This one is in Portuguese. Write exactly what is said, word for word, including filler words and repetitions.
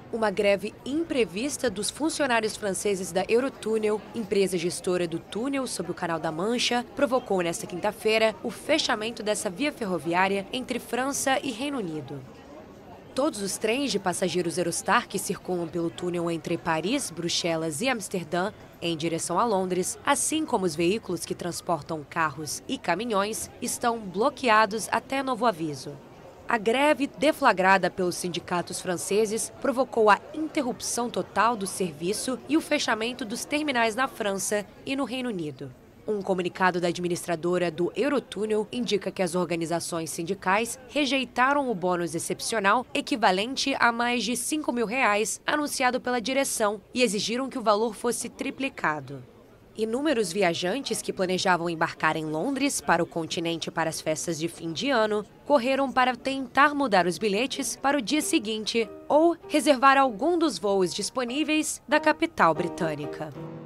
Uma greve imprevista dos funcionários franceses da Eurotunnel, empresa gestora do túnel sob o Canal da Mancha, provocou nesta quinta-feira o fechamento dessa via ferroviária entre França e Reino Unido. Todos os trens de passageiros Eurostar que circulam pelo túnel entre Paris, Bruxelas e Amsterdã, em direção a Londres, assim como os veículos que transportam carros e caminhões, estão bloqueados até novo aviso. A greve, deflagrada pelos sindicatos franceses, provocou a interrupção total do serviço e o fechamento dos terminais na França e no Reino Unido. Um comunicado da administradora do Eurotunnel indica que as organizações sindicais rejeitaram o bônus excepcional equivalente a mais de cinco mil reais anunciado pela direção e exigiram que o valor fosse triplicado. Inúmeros viajantes que planejavam embarcar em Londres para o continente para as festas de fim de ano correram para tentar mudar os bilhetes para o dia seguinte ou reservar algum dos voos disponíveis da capital britânica.